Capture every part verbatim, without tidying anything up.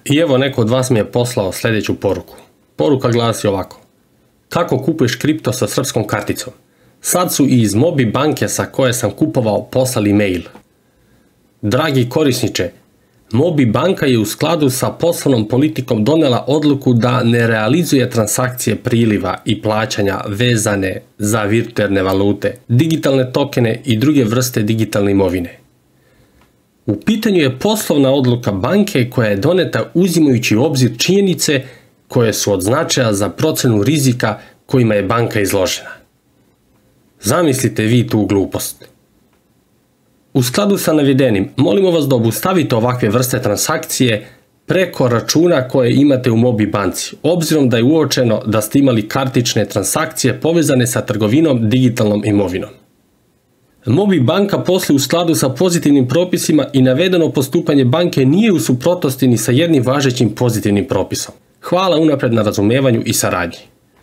I evo neko od vas mi je poslao sljedeću poruku. Poruka glasi ovako. Kako kupuješ kripto sa srpskom karticom? Sad su i iz Mobi banke sa koje sam kupovao poslali mail. Dragi korisniče, Mobi banka je u skladu sa poslovnom politikom donela odluku da ne realizuje transakcije priliva i plaćanja vezane za virtualne valute, digitalne tokene i druge vrste digitalne imovine. U pitanju je poslovna odluka banke koja je doneta uzimajući u obzir činjenice koje su od značaja za procenu rizika kojima je banka izložena. Zamislite vi tu glupost. U skladu sa navedenim, molimo vas da obustavite ovakve vrste transakcije preko računa koje imate u Mobi banci, obzirom da je uočeno da ste imali kartične transakcije povezane sa trgovinom digitalnom imovinom. Mobi banka posluje u skladu sa pozitivnim propisima i navedeno postupanje banke nije u suprotnosti ni sa jednim važećim pozitivnim propisom. Hvala unapred na razumevanju i saradnji.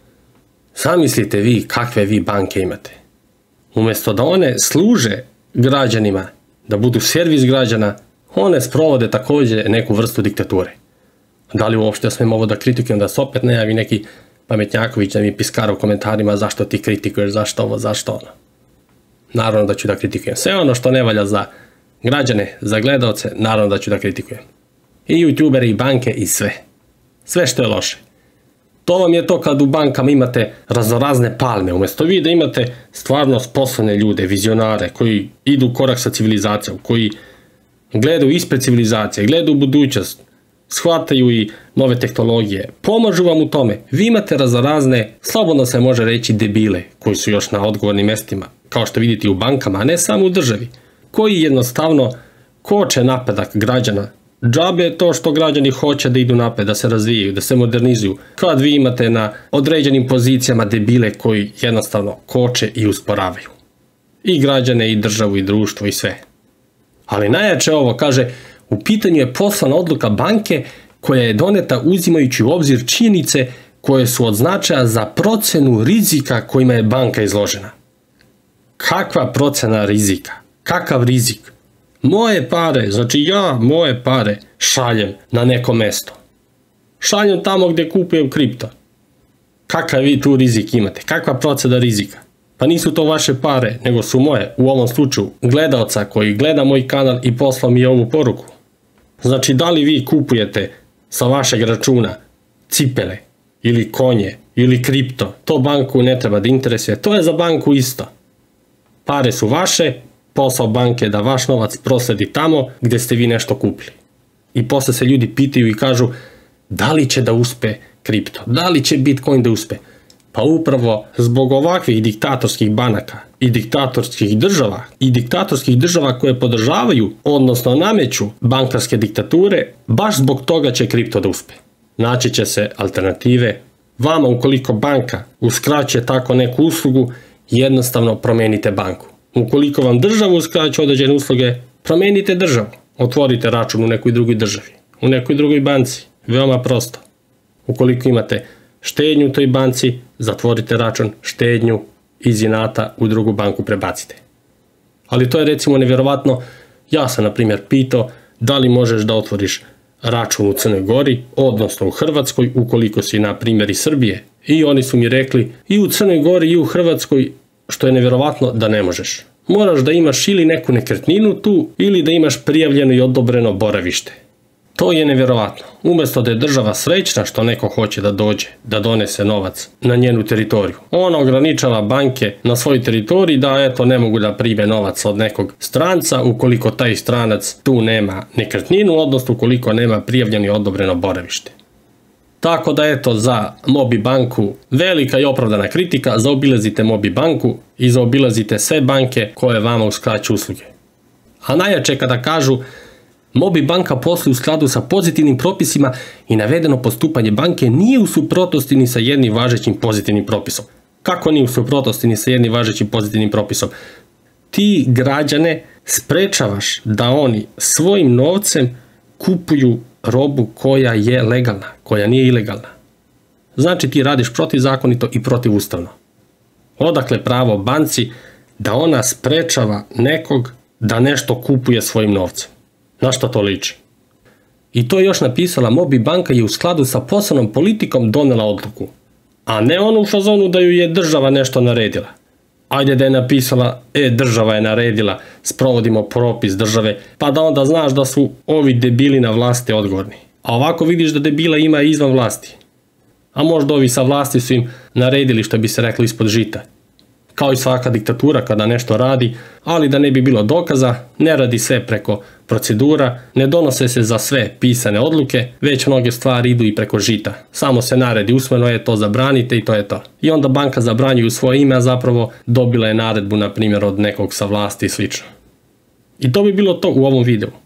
Zamislite vi kakve vi banke imate. Umjesto da one služe građanima, da budu servis građana, one sprovode također neku vrstu diktature. Da li uopšte smijem ovo da kritikujem, da se opet ne javi neki pametnjaković da mi piskara u komentarima zašto ti kritikuješ, zašto ovo, zašto ono. Naravno da ću da kritikujem. Sve ono što ne valja za građane, za gledalce, naravno da ću da kritikujem. I youtubere, i banke, i sve. Sve što je loše. To vam je to kad u bankama imate raznorazne palme. Umjesto vi da imate stvarno sposobne ljude, vizionare, koji idu u korak sa civilizacijom, koji gledaju ispred civilizacije, gledaju u budućnost, shvataju i nove tehnologije, pomažu vam u tome. Vi imate raznorazne, slobodno se može reći debile, koji su još na odgovornim mjestima, kao što vidite u bankama, a ne samo u državi, koji jednostavno koče napredak građana. Džabe je to što građani hoće da idu napred, da se razvijaju, da se modernizuju, kad vi imate na određenim pozicijama debile koji jednostavno koče i usporavaju. I građane, i državu, i društvo, i sve. Ali najjače ovo, kaže, u pitanju je poslovna odluka banke koja je doneta uzimajući u obzir činjenice koje su od značaja za procenu rizika kojima je banka izložena. Kakva procena rizika? Kakav rizik? Moje pare, znači ja moje pare šaljem na neko mesto. Šaljem tamo gdje kupujem kripto. Kakav vi tu rizik imate? Kakva procena rizika? Pa nisu to vaše pare, nego su moje, u ovom slučaju, gledalca koji gleda moj kanal i poslao mi ovu poruku. Znači, da li vi kupujete sa vašeg računa cipele, ili konje, ili kripto, to banku ne treba da interesuje, to je za banku isto. Pare su vaše, posao banke da vaš novac prosledi tamo gdje ste vi nešto kupili. I posle se ljudi pitaju i kažu da li će da uspe kripto, da li će Bitcoin da uspe. Pa upravo zbog ovakvih diktatorskih banaka i diktatorskih država i diktatorskih država koje podržavaju, odnosno nameću bankarske diktature, baš zbog toga će kripto da uspe. Naći će se alternative. Vama ukoliko banka uskraćuje tako neku uslugu, jednostavno promenite banku. Ukoliko vam država uskraćuje određene usluge, promenite državu. Otvorite račun u nekoj drugoj državi, u nekoj drugoj banci. Veoma prosto. Ukoliko imate štednju u toj banci, zatvorite račun, štednju iz inata u drugu banku prebacite. Ali to je recimo nevjerovatno. Ja sam na primjer pitao da li možeš da otvoriš račun u Crnoj Gori, odnosno u Hrvatskoj, ukoliko si na primjer iz Srbije. I oni su mi rekli i u Crnoj Gori i u Hrvatskoj, što je nevjerovatno, da ne možeš. Moraš da imaš ili neku nekretninu tu, ili da imaš prijavljeno i odobreno boravište. To je nevjerovatno. Umjesto da je država srećna što neko hoće da dođe, da donese novac na njenu teritoriju. Ona ograničava banke na svoj teritoriji da eto ne mogu da prime novac od nekog stranca ukoliko taj stranac tu nema nekretninu, odnosno ukoliko nema prijavljeno i odobreno boravište. Tako da eto za Mobi banku velika i opravdana kritika, zaobilazite Mobi banku i zaobilazite sve banke koje vama uskraćuju usluge. A najjače kada kažu Mobi banka posluje u skladu sa pozitivnim propisima i navedeno postupanje banke nije u suprotnosti ni sa jednim važećim pozitivnim propisom. Kako nije u suprotnosti ni sa jednim važećim pozitivnim propisom? Ti građane sprečavaš da oni svojim novcem kupuju robu koja je legalna, koja nije ilegalna. Znači ti radiš protivzakonito i protivustavno. Odakle pravo banci da ona sprečava nekog da nešto kupuje svojim novcem? Na što to liči? I to je još napisala, Mobi banka je u skladu sa poslovnom politikom donela odluku. A ne onu u fazonu da ju je država nešto naredila. Ajde da je napisala, e, država je naredila, sprovodimo propis države, pa da onda znaš da su ovi debili na vlasti odgovorni. A ovako vidiš da debila ima izvan vlasti. A možda ovi sa vlasti su im naredili, što bi se reklo, ispod žita. Kao i svaka diktatura kada nešto radi, ali da ne bi bilo dokaza, ne radi sve preko procedura, ne donose se za sve pisane odluke, već mnoge stvari idu i preko žita. Samo se naredi usmeno, je to zabranite i to je to. I onda banka zabranjuje u svoje ime, a zapravo dobila je naredbu, na primjer, od nekog sa vlasti i slično. I to bi bilo to u ovom videu.